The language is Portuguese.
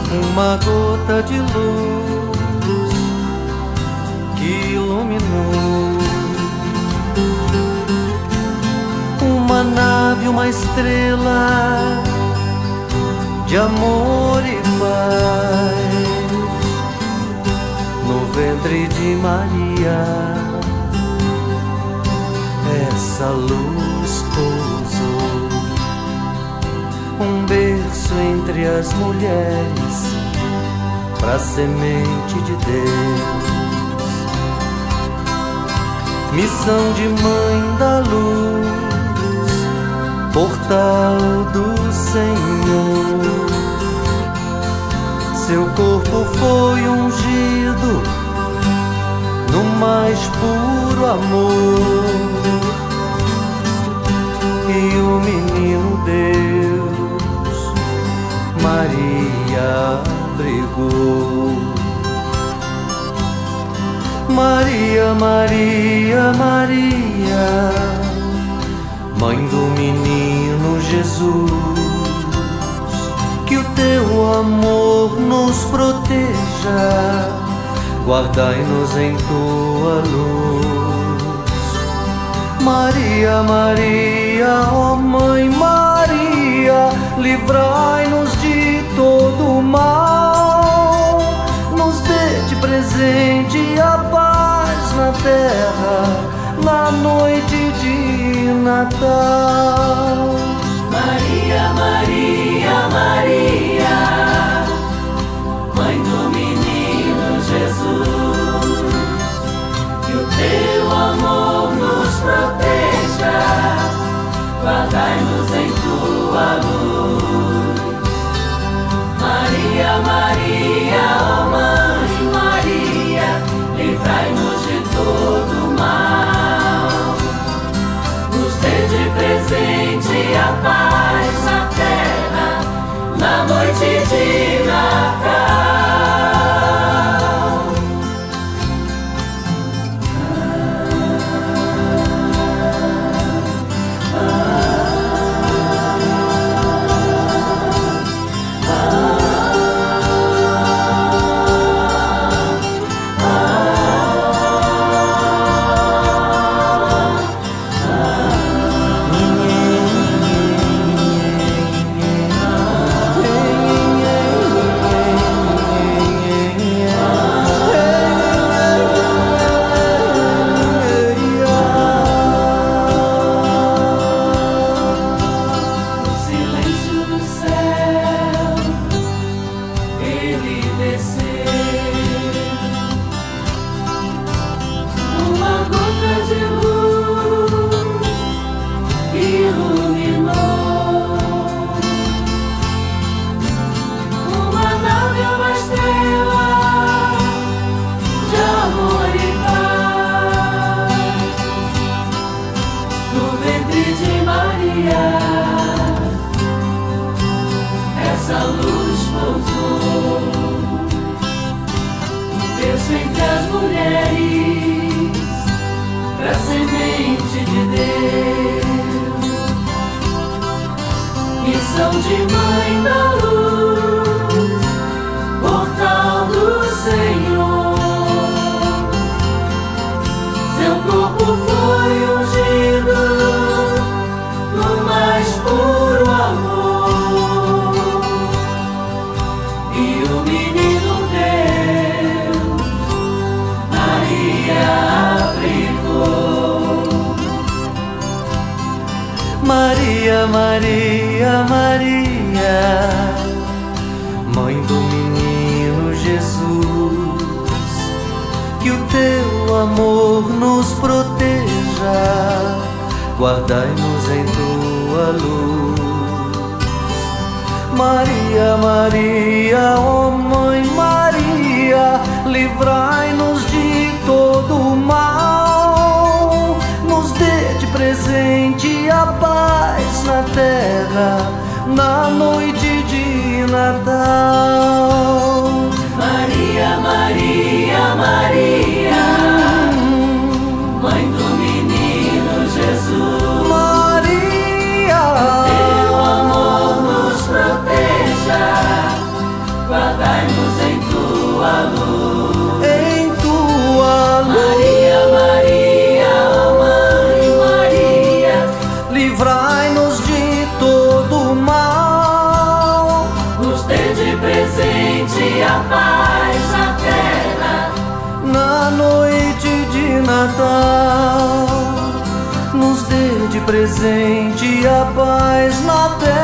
uma gota de luz que iluminou uma nave, uma estrela de amor e paz no ventre de Maria. Essa luz pousou, um berço entre as mulheres, pra semente de Deus. Missão de mãe da luz, portal do Senhor. Seu corpo foi ungido no mais puro amor, e o menino Deus Maria abrigou. Maria, Maria, Maria, mãe do menino Jesus, que o teu amor nos proteja, guardai-nos em tua luz. Maria, Maria, ó Mãe Maria, livrai-nos de todo mal, nos dê de presente a paz na terra, na noite de Natal. Maria, Maria, Maria, mãe do menino Jesus, que o teu amor nos proteja, guardai-nos em tua luz. Maria, Maria, ó Mãe Maria, livrai-nos de todo mal, nos dê de presente a paz na terra, na noite de Natal. Essa luz pousou, berço entre as mulheres, pra semente de Deus. Missão de mãe da luz, portal do Senhor. Seu corpo foi ungido no mais puro amor, e o menino Deus Maria abrigou. Maria, Maria, Maria, mãe do menino Jesus, que o teu amor nos proteja, guardai-nos em tua luz. Maria, Maria, ó Mãe Maria, livrai-nos de todo mal, nos dê de presente a paz na terra, na noite de Natal. Maria, Maria, Maria, mãe do menino Jesus, Maria, teu amor nos proteja, guarda a paz na terra. Na noite de Natal, nos dê de presente a paz na terra.